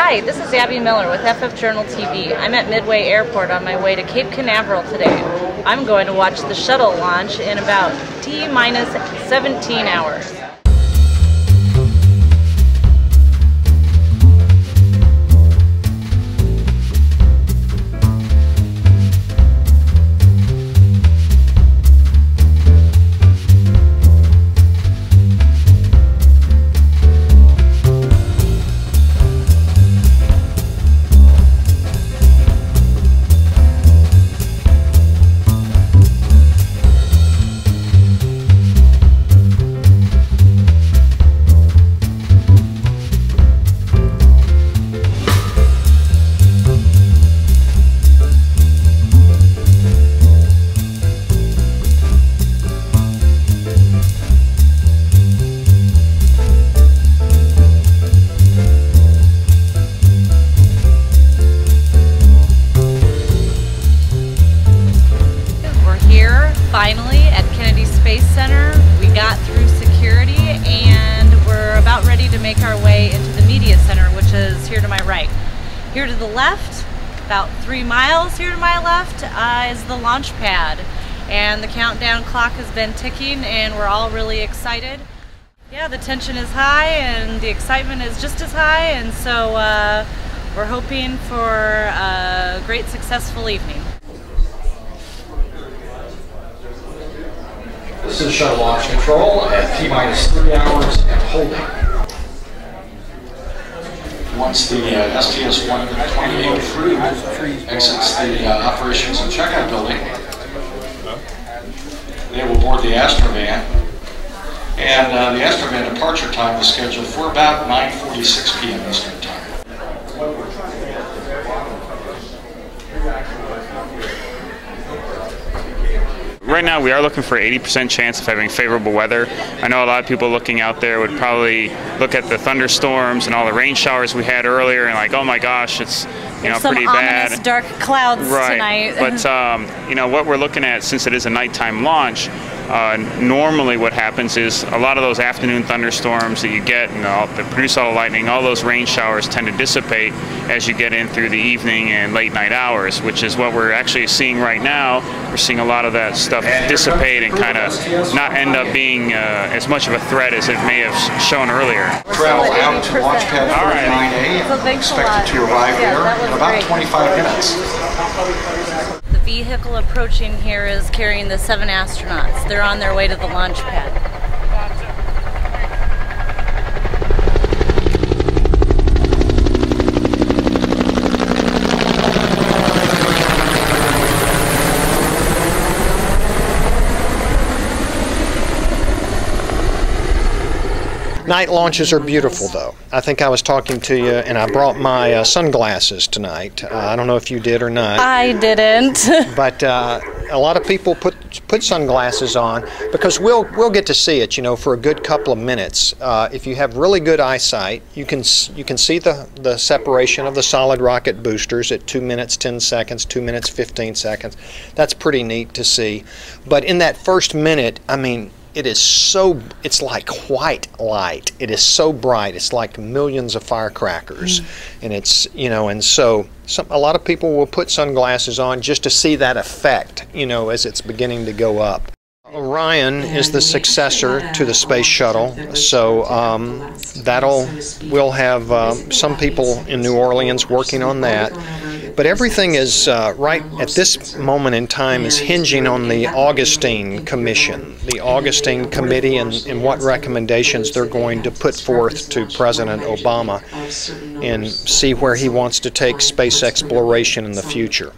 Hi, this is Abby Miller with FFJournal TV. I'm at Midway Airport on my way to Cape Canaveral today. I'm going to watch the shuttle launch in about T-minus 17 hours. Finally, at Kennedy Space Center, we got through security and we're about ready to make our way into the media center, which is here to my right. Here to the left, about 3 miles here to my left, is the launch pad. And the countdown clock has been ticking and we're all really excited. Yeah, the tension is high and the excitement is just as high, and so we're hoping for a great, successful evening. This is shuttle launch control at T-minus 3 hours and holding. Once the STS-128 exits the operations and checkout building, they will board the Astrovan. And the Astrovan departure time is scheduled for about 9:46 p.m. Eastern Time. Right now we are looking for 80% chance of having favorable weather. I know a lot of people looking out there would probably look at the thunderstorms and all the rain showers we had earlier and like, oh my gosh, it's pretty bad. Some ominous dark clouds tonight. But what we're looking at, since it is a nighttime launch, normally what happens is a lot of those afternoon thunderstorms that you get and that produce all the lightning, all those rain showers tend to dissipate as you get in through the evening and late night hours, which is what we're actually seeing right now. We're seeing a lot of that stuff dissipate and kind of not end up being as much of a threat as it may have shown earlier. Travel out to launch pad 49A, expected to arrive there in about 25 minutes. The vehicle approaching here is carrying the 7 astronauts. They're on their way to the launch pad. Night launches are beautiful, though. I think I was talking to you, and I brought my sunglasses tonight. I don't know if you did or not. I didn't. But a lot of people put sunglasses on because we'll get to see it, for a good couple of minutes. If you have really good eyesight, you can see the separation of the solid rocket boosters at 2 minutes 10 seconds, 2 minutes 15 seconds. That's pretty neat to see. But in that first minute, I mean, it's like white light. It is so bright. It's like millions of firecrackers. And it's, and so a lot of people will put sunglasses on just to see that effect, as it's beginning to go up. Orion is the successor to the Space Shuttle, so we'll have some people in New Orleans working on that. But everything is, right at this moment in time, is hinging on the Augustine Commission, the Augustine Committee, and what recommendations they're going to put forth to President Obama and see where he wants to take space exploration in the future.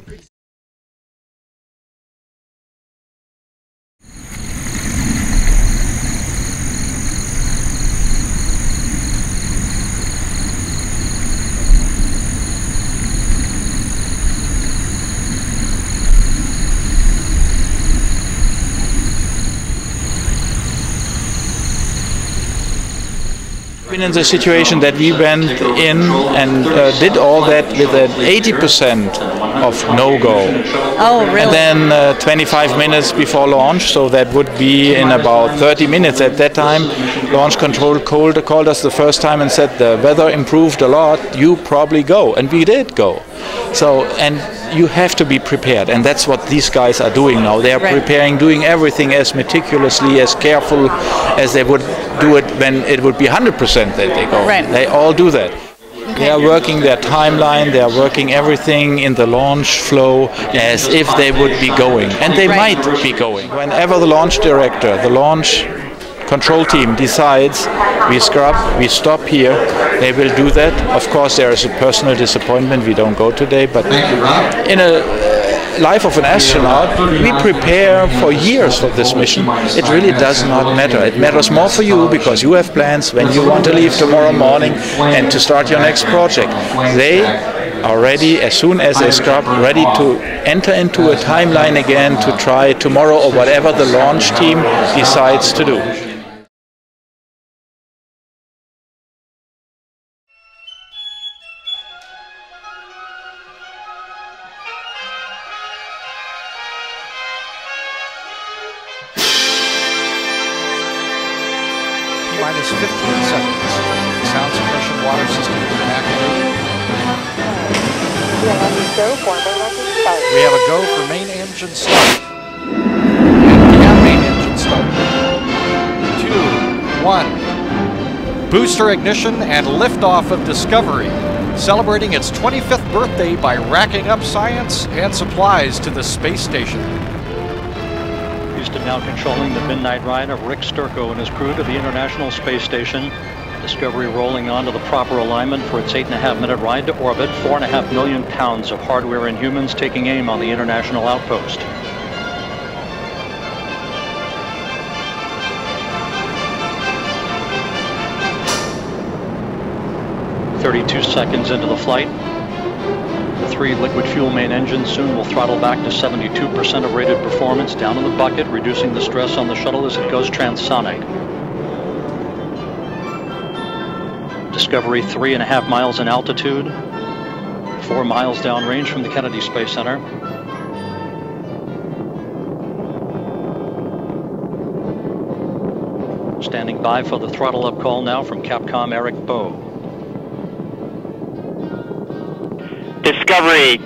been in the situation that we went in and did all that with an 80% of no-go. Oh, really? And then 25 minutes before launch, so that would be in about 30 minutes. At that time, launch control called us the first time and said the weather improved a lot, you probably go. And we did go. So, and you have to be prepared, and that's what these guys are doing now. They are preparing, doing everything as meticulously, as careful as they would do it when it would be 100% that they go. Right. They all do that. They are working their timeline, they are working everything in the launch flow as if they would be going. And they might be going. Whenever the launch director, the launch control team decides we scrub, we stop here, they will do that. Of course, there is a personal disappointment, we don't go today, but in a life of an astronaut, we prepare for years for this mission. It really does not matter. It matters more for you because you have plans when you want to leave tomorrow morning and to start your next project. They are ready as soon as they scrub, ready to enter into a timeline again to try tomorrow or whatever the launch team decides to do. Minus 15 seconds. Sound suppression water system activated. We have a go for main engine start. And we have main engine start. 2, 1. Booster ignition and liftoff of Discovery, celebrating its 25th birthday by racking up science and supplies to the space station. Now controlling the midnight ride of Rick Sturckow and his crew to the International Space Station. Discovery rolling on to the proper alignment for its 8.5-minute ride to orbit. 4.5 million pounds of hardware and humans taking aim on the International Outpost. "32 seconds into the flight. The 3 liquid fuel main engines soon will throttle back to 72% of rated performance, down in the bucket, reducing the stress on the shuttle as it goes transonic. Discovery 3.5 miles in altitude, 4 miles downrange from the Kennedy Space Center. Standing by for the throttle up call now from Capcom Eric Bowe. Discovery.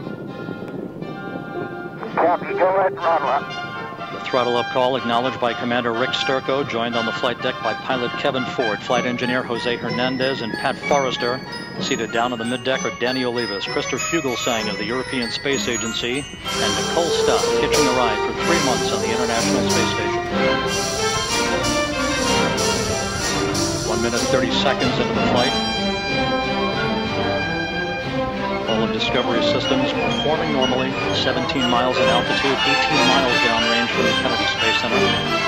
Copy, go ahead, throttle up. The throttle up call acknowledged by Commander Rick Sturckow, joined on the flight deck by pilot Kevin Ford, flight engineer Jose Hernandez, and Pat Forrester. Seated down on the middeck are Danny Olivas, Christopher Fugelsang of the European Space Agency, and Nicole Stott, hitching a ride for 3 months on the International Space Station. 1 minute 30 seconds into the flight. All of Discovery systems performing normally. 17 miles in altitude, 18 miles downrange from the Kennedy Space Center.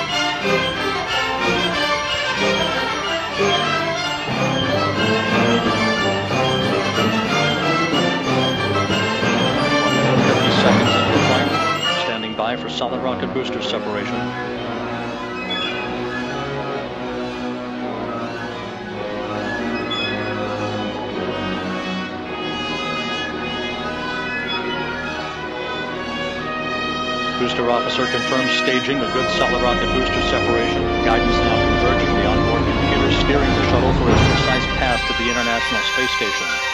Seconds into the flight, standing by for solid rocket booster separation. Booster officer confirms staging a good solid rocket booster separation. Guidance now converging the onboard computer steering the shuttle for its precise path to the International Space Station.